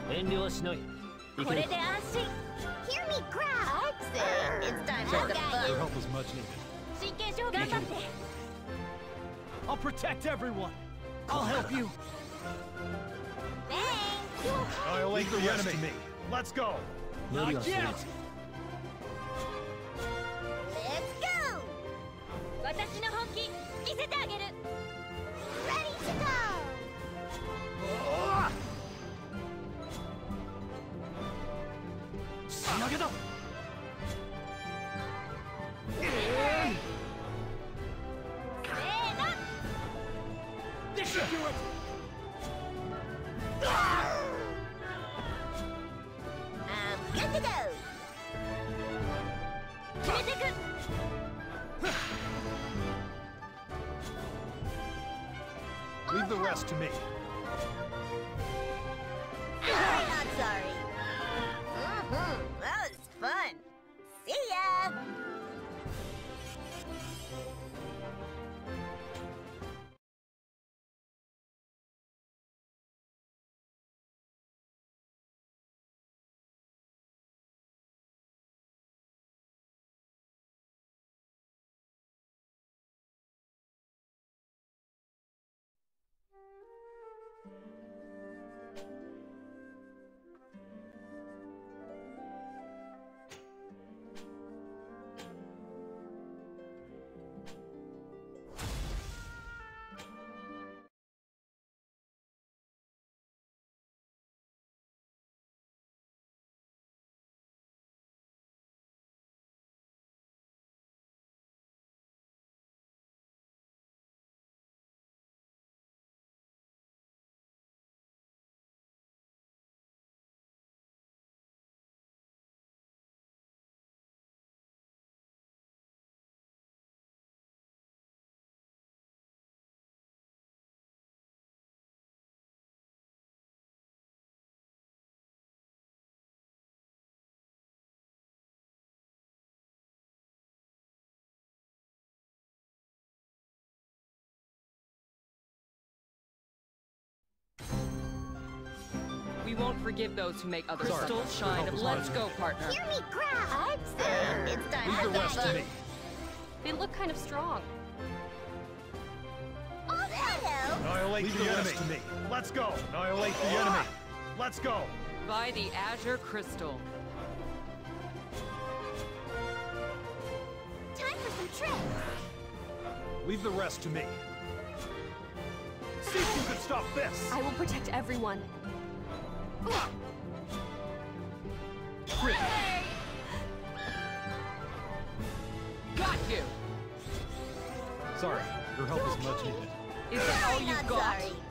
遠慮はしない。 これで安心。Hear me growl. I'd say it's time for the fun. Your help is much needed. 真剣勝負頑張って。 I'll protect everyone. I'll help you. Thanks. Annihilate the enemy. Let's go. Not yet. Let's go. 私の本気見せてあげる。Ready to go. 仕上げだ。 せーの。 This should do it. I'm good to go. 決めてく。 Leave the rest to me. I'm not sorry. That was fun. See ya. We won't forgive those who make others crystals shine. Let's go, partner. Hear me growl. I'd say it's time Leave for the the rest to fun. me. They look kind of strong. Oh, hello. Annihilate Leave the the enemy. rest to me. Let's go. Annihilate the enemy. Let's go. By the Azure Crystal. Time for some tricks. Leave the rest to me. See if you can stop this. I will protect everyone. Hey! Got you! Sorry, your help is much needed. Is that all I'm you've not got? sorry.